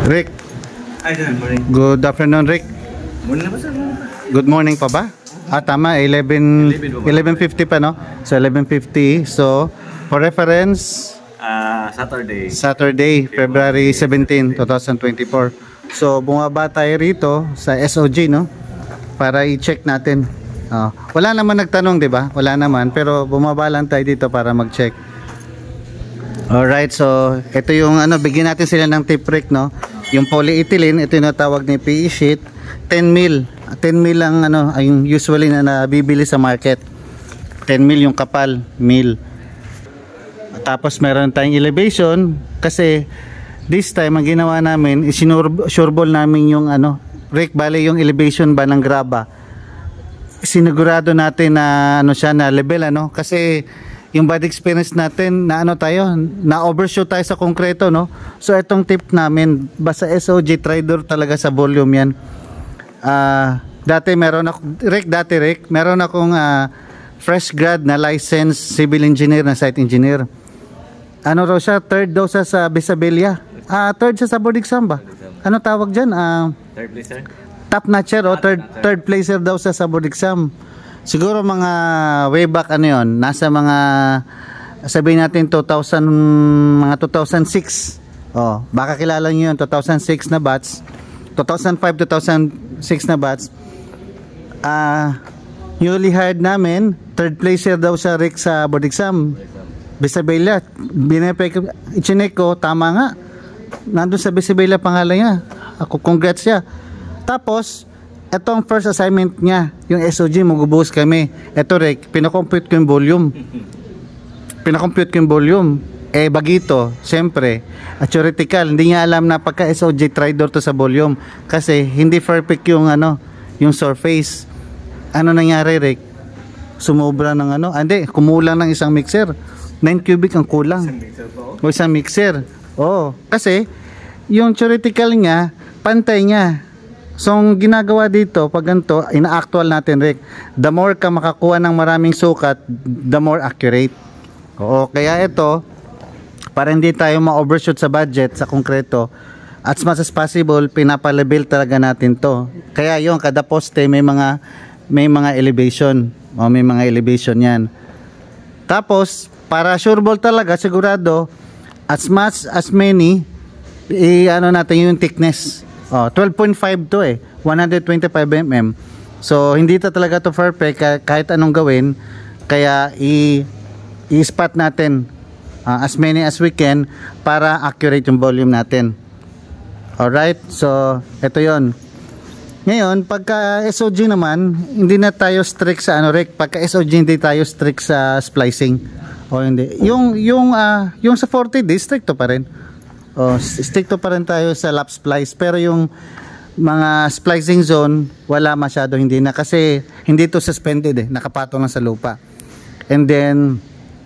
Rick. Ay, good morning. Good afternoon, Rick. Morning na ba, sir? Good morning pa ba? Tama, 11:50 pa, no? So 11:50. So for reference, Saturday, February 17, 2024. So bumaba tayo rito sa SOG, no? Para i-check natin. Wala naman nagtanong, 'di ba? Wala naman, pero bumaba lang tayo dito para mag-check. Alright, so ito yung bigyan natin sila ng tip, Rick, no? Yung polyethylene, ito yung natawag na PE sheet, 10 mil. 10 mil ang yung usually na nabibili sa market. 10 mil yung kapal, mil. Tapos meron tayong elevation kasi this time ang ginawa namin is sureball namin yung Rick, bale yung elevation ba ng graba. Sinigurado natin na siya na level, kasi yung bad experience natin na na overshoot tayo sa konkreto, no? So itong tip namin, basta SOG Tridor talaga sa volume yan. Dati Rick, meron akong fresh grad na licensed civil engineer na site engineer. Raw siya, third daw siya sa Bisabella. Third siya sa board exam ba? Ano tawag dyan? Third placer? Top notcher o third placer daw siya sa board exam. Siguro mga way back nasa mga sabihin natin 2006. Baka kilala niyo yun, 2006 na batch. 2005, 2006 na batch. Newly hired namin, third placer daw siya, Rick, sa board exam. Bisabella. I-check ko, tama nga. Nandun sa Bisabella pangalan niya. Congrats siya. Tapos etong first assignment niya, yung SOG, magbubuhos kami. Eto, Rick, pinakompute ko yung volume. Bagito, siyempre, theoretical, hindi niya alam na pagka SOG Tridor to sa volume. Kasi hindi perfect yung yung surface. Ano nangyari, Rick? Sumobra ng kumulang ng isang mixer. 9 cubic ang kulang. Isang mixer. Kasi yung theoretical niya, pantay niya. So, ang ginagawa dito, pag ganito, ina-actual natin, Rick, the more ka makakuha ng maraming sukat, the more accurate. Kaya ito, para hindi tayo ma-overshoot sa budget, sa konkreto, as much as possible, pinapalevel talaga natin to. Kaya yung kada poste, may mga elevation. May mga elevation yan. Tapos, para sureball talaga, sigurado, as much as many, natin yung thickness. 12.5 to 125 mm. So hindi talaga to perfect kahit anong gawin, kaya i-spot natin as many as we can para accurate yung volume natin. Alright, so ito yon. Ngayon, pagka SOG naman, hindi na tayo strict sa Rick, pagka SOG hindi tayo strict sa splicing. Hindi. Yung sa 40 days, strict to pa rin. Stick to pa rin tayo sa lap splice, pero yung mga splicing zone wala masyado, hindi na, kasi hindi to suspended, nakapatong lang sa lupa. And then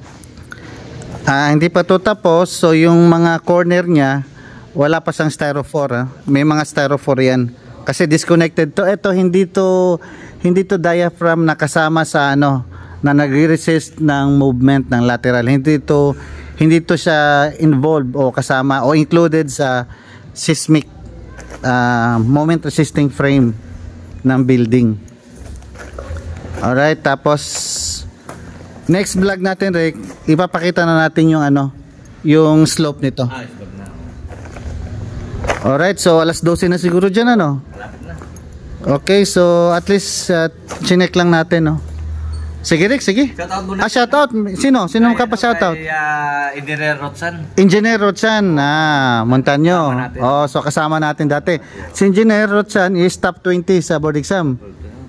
hindi pa to tapos, so yung mga corner niya wala pa siyang styrofoam. May mga styrofoam yan kasi disconnected to. Ito hindi to diaphragm na kasama sa na nagre-resist ng movement ng lateral. Hindi to siya involved o kasama o included sa seismic moment resisting frame ng building. Alright, tapos next vlog natin, Rick, ipapakita na natin yung slope nito. Slope na. Alright, so alas 12 na siguro dyan, Okay, so at least chinek lang natin, Sige, Rick, sige. Shoutout muna. Shoutout. Sino ka pa shoutout? Engineer Rotsan. Engineer Rotsan, Montaño. So kasama natin dati. Si Engineer Rotsan is top 20 sa board exam.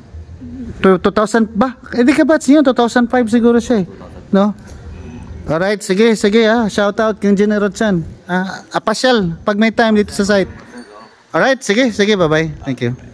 2000 ba? Hindi ka batch niyo, 2005 siguro siya, no? Alright, sige, shoutout kay Engineer Rotsan. Pasyal pag may time dito sa site. Alright, sige, bye-bye. Thank you.